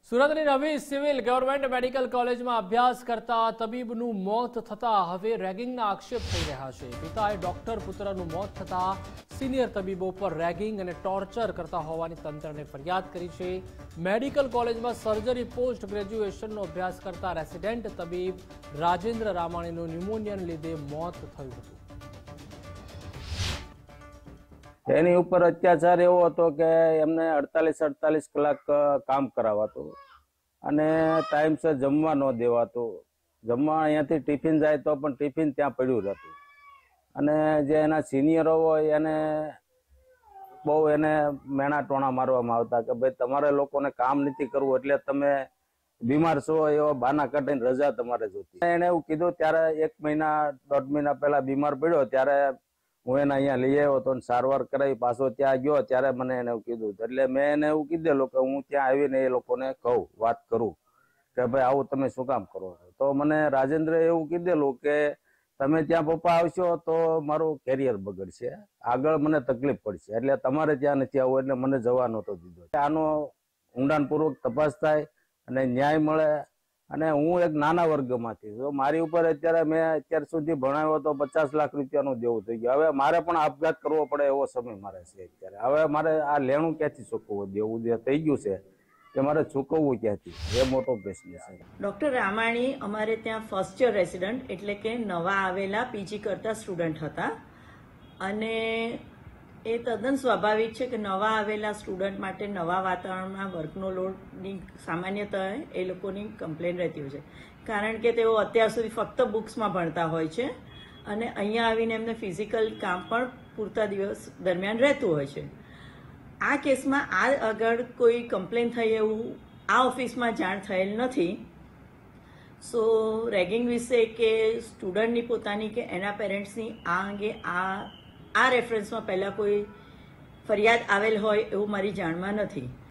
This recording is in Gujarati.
સુરતની નવી સિવિલ ગવર્મેન્ટ મેડિકલ કોલેજમાં અભ્યાસ કરતા તબીબનું મોત થતા હવે રેગિંગના આક્ષેપ થઈ રહ્યા છે। પિતાએ ડોક્ટર પુત્રનું મોત થતા સિનિયર તબીબો પર રેગિંગ અને ટોર્ચર કરતા હોવાની તંત્રને ફરિયાદ કરી છે। મેડિકલ કોલેજમાં સર્જરી પોસ્ટ ગ્રેજ્યુએશનનો અભ્યાસ કરતા રેસિડેન્ટ તબીબ રાજેન્દ્ર રામાણીનું ન્યુમોનિયાને લીધે મોત થયું હતું। એની ઉપર અત્યાચાર એવો હતો કે એમને 48 કલાક કામ કરાવાતું અને ટાઈમસર જમવા ન દેવાતું। જમવા અહીંયાથી ટિફિન જાય તો પણ ટિફિન ત્યાં પડ્યું રહેતું અને જે એના સિનિયરો હોય એને બહુ એને મેણા ટોણા મારવામાં આવતા કે ભાઈ તમારે લોકોને કામ નથી કરવું એટલે તમે બીમાર છો એવા બહાના કાઢીને રજા તમારે જોતી। એને એવું કીધું ત્યારે 1 મહિના 1.5 મહિના પહેલા બીમાર પડ્યો ત્યારે હું એને અહીંયા લઈ આવ્યો હતો, સારવાર કરાવી પાછો ત્યાં ગયો ત્યારે મને એને એવું કીધું એટલે મેં એને એવું કીધેલું કે હું ત્યાં આવીને એ લોકોને કહું વાત કરું કે ભાઈ આવું તમે શું કામ કરો છો। તો મને રાજેન્દ્રે એવું કીધેલું કે તમે ત્યાં પપ્પા આવશો તો મારું કેરિયર બગડશે, આગળ મને તકલીફ પડશે એટલે તમારે ત્યાં નથી આવવું એટલે મને જવા નહોતો દીધો। આનો ઊંડાણપૂર્વક તપાસ થાય અને ન્યાય મળે અને હું એક નાના વર્ગમાંથી છું, મારી ઉપર અત્યારે મેં અત્યાર સુધી ભણાવ્યો તો 50 લાખ રૂપિયાનું દેવું થઈ ગયું। હવે મારે પણ આપઘાત કરવો પડે એવો સમય મારે છે અત્યારે। હવે મારે આ લેણું ક્યાંથી ચૂકવવું, દેવું જે થઈ ગયું છે કે મારે ચૂકવવું ક્યાંથી, એ મોટો પ્રશ્ન છે। ડૉક્ટર રામાણી અમારે ત્યાં ફર્સ્ટ યર રેસિડન્ટ એટલે કે નવા આવેલા પીજી કરતા સ્ટુડન્ટ હતા અને એ તદ્દન સ્વાભાવિક છે કે નવા આવેલા સ્ટુડન્ટ માટે નવા વાતાવરણમાં વર્કનો લોડની સામાન્યતઃ એ લોકોની કમ્પ્લેન રહેતી હોય છે, કારણ કે તેઓ અત્યાર સુધી ફક્ત બુક્સમાં ભણતા હોય છે અને અહીંયા આવીને એમને ફિઝિકલ કામ પણ પૂરતા દિવસ દરમિયાન રહેતું હોય છે। આ કેસમાં આ આગળ કોઈ કમ્પ્લેન થઈ એવું આ ઓફિસમાં જાણ થયેલ નથી। સો રેગિંગ વિશે કે સ્ટુડન્ટની પોતાની કે એના પેરેન્ટ્સની આ અંગે આ રેફરન્સમાં પહેલાં કોઈ ફરિયાદ આવેલ હોય એવું મારી જાણમાં નથી।